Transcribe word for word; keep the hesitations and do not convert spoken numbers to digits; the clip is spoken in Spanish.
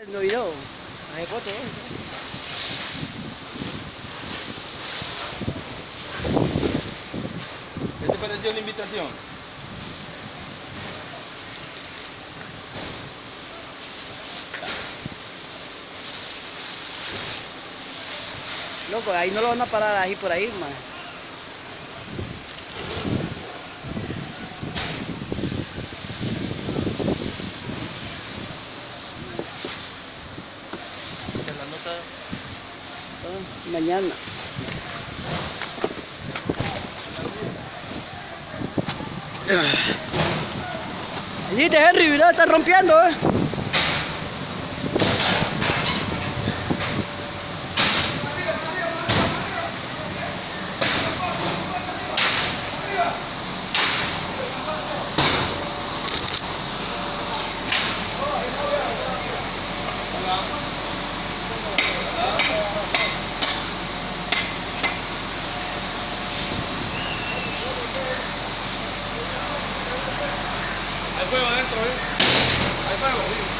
No video, hay foto, ¿eh? ¿Qué te pareció la invitación? Loco, ahí no lo van a parar ahí por ahí, man. La nota Ah, mañana. Venite, Henry, mira, está rompiendo, eh. hay fuego adentro, ¿eh? Hay fuego, sí.